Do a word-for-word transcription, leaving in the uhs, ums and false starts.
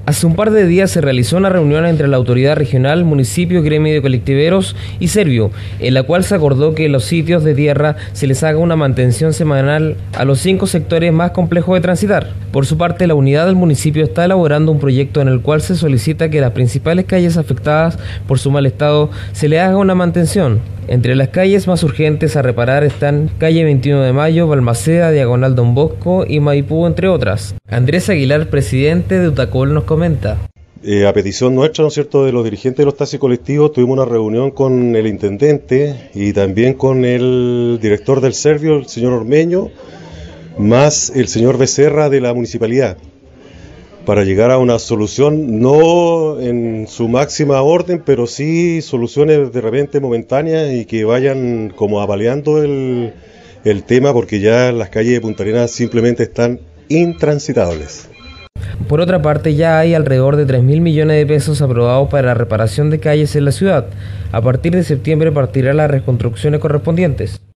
Hace un par de días se realizó una reunión entre la autoridad regional, municipio, gremio de colectiveros y Servio, en la cual se acordó que en los sitios de tierra se les haga una mantención semanal a los cinco sectores más complejos de transitar. Por su parte, la unidad del municipio está elaborando un proyecto en el cual se solicita que a las principales calles afectadas por su mal estado se le haga una mantención. Entre las calles más urgentes a reparar están calle veintiuno de mayo, Balmaceda, Diagonal Don Bosco y Maipú, entre otras. Andrés Aguilar, presidente de Utacol, nos comenta. Eh, a petición nuestra, ¿no es cierto?, de los dirigentes de los taxis colectivos, tuvimos una reunión con el intendente y también con el director del Servio, el señor Ormeño, más el señor Becerra de la municipalidad, para llegar a una solución, no en su máxima orden, pero sí soluciones de repente momentáneas y que vayan como apaleando el, el tema, porque ya las calles de Punta Arenas simplemente están intransitables. Por otra parte, ya hay alrededor de tres mil millones de pesos aprobados para la reparación de calles en la ciudad. A partir de septiembre partirán las reconstrucciones correspondientes.